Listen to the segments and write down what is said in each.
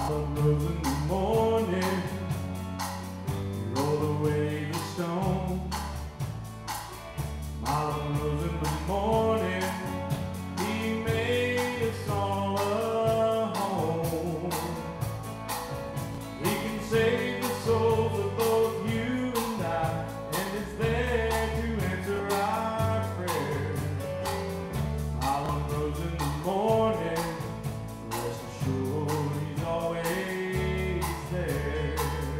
Wild rose in the morning, you roll away the stone. Wild rose in the morning, he made us all a home. He can save the souls of both you and I, and is there to answer our prayers. Wild rose in the morning, rest assured he's always there.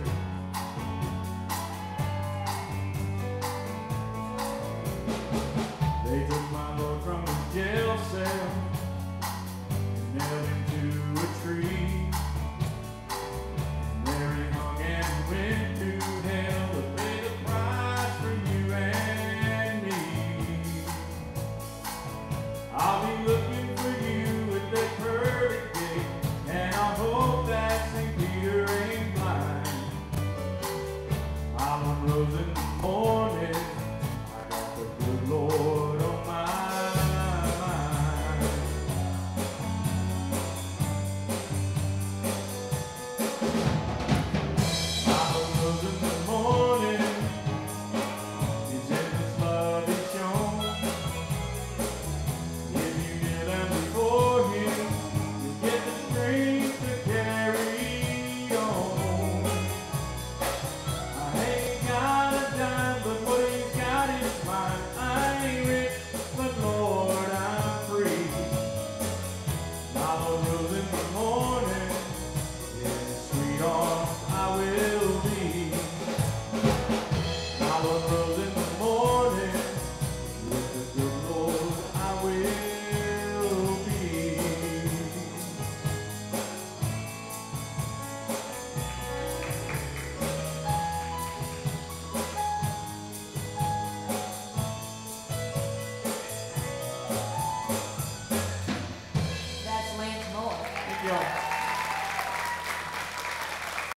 They took my Lord from his jail cell and nailed him to a tree. And there he hung and went to hell to pay the price for you and me. I'll be looking for you at that pearly gate, and I hope that St. Peter ain't blind. Wild rose in the morning, I got the good Lord on my mind. Wild rose in the morning, his endless love is shown. If you kneel down before him, you'll get the strength to carry on. I ain't got a dime, but what he's got is mine. I ain't rich, but Lord, I'm free. Wild rose in the morning, in his sweet arms I will be. Wild rose in